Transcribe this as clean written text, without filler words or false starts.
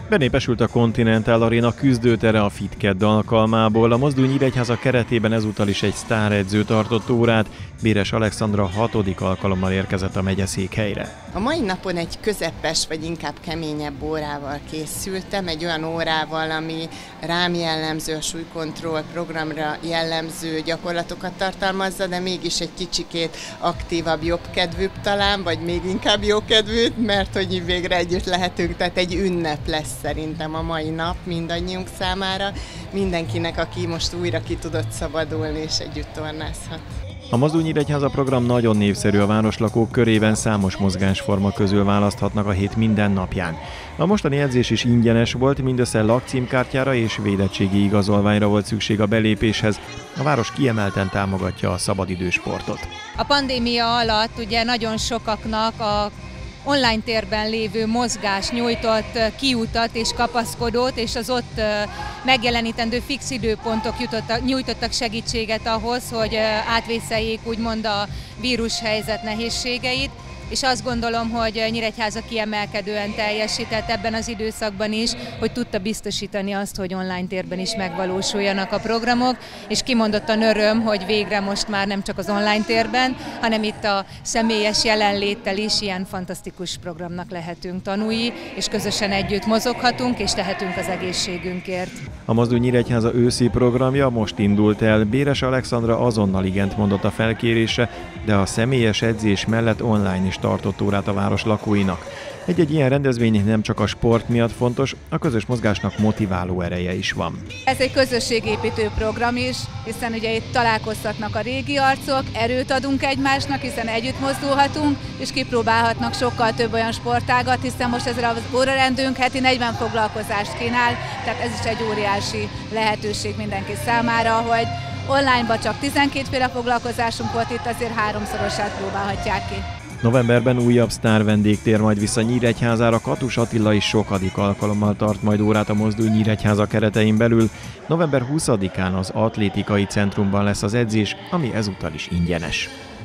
Benépesült a Continental Arena küzdőtere a Fit Kedd alkalmából. A Mozdony Nyíregyháza keretében ezúttal is egy sztáredző tartott órát. Béres Alexandra 6. alkalommal érkezett a megyeszékhelyre. A mai napon egy közepes, vagy inkább keményebb órával készültem, egy olyan órával, ami rám jellemző, a súlykontroll programra jellemző gyakorlatokat tartalmazza, de mégis egy kicsikét aktívabb, jobbkedvűbb talán, vagy még inkább jókedvűbb, mert hogy végre együtt lehetünk, tehát egy ünnep lesz szerintem a mai nap mindannyiunk számára, mindenkinek, aki most újra ki tudott szabadulni és együtt tornázhat. A Mozdony Nyíregyháza program nagyon népszerű a városlakók körében, számos mozgásforma közül választhatnak a hét minden napján. A mostani edzés is ingyenes volt, mindössze lakcímkártyára és védettségi igazolványra volt szükség a belépéshez. A város kiemelten támogatja a szabadidősportot. A pandémia alatt ugye nagyon sokaknak a online térben lévő mozgás nyújtott kiutat és kapaszkodót, és az ott megjelenítendő fix időpontok nyújtottak segítséget ahhoz, hogy átvészeljék úgymond a vírushelyzet nehézségeit, és azt gondolom, hogy Nyíregyháza kiemelkedően teljesített ebben az időszakban is, hogy tudta biztosítani azt, hogy online térben is megvalósuljanak a programok, és kimondottan öröm, hogy végre most már nem csak az online térben, hanem itt a személyes jelenléttel is ilyen fantasztikus programnak lehetünk tanúi, és közösen együtt mozoghatunk, és tehetünk az egészségünkért. A Mozdony Nyíregyháza őszi programja most indult el. Béres Alexandra azonnal igent mondott a felkérésre, de a személyes edzés mellett online is tartott órát a város lakóinak. Egy-egy ilyen rendezvény nem csak a sport miatt fontos, a közös mozgásnak motiváló ereje is van. Ez egy közösségépítő program is, hiszen ugye itt találkozhatnak a régi arcok, erőt adunk egymásnak, hiszen együtt mozdulhatunk, és kipróbálhatnak sokkal több olyan sportágat, hiszen most ezzel az órarendünk heti 40 foglalkozást kínál, tehát ez is egy óriási lehetőség mindenki számára, hogy online-ban csak 12 féle foglalkozásunk volt, itt azért 3-szorosát próbálhatják ki. Novemberben újabb sztár vendég tér majd vissza Nyíregyházára, Katus Attila is sokadik alkalommal tart majd órát a Mozdony Nyíregyháza keretein belül. November 20-án az Atlétikai Centrumban lesz az edzés, ami ezúttal is ingyenes.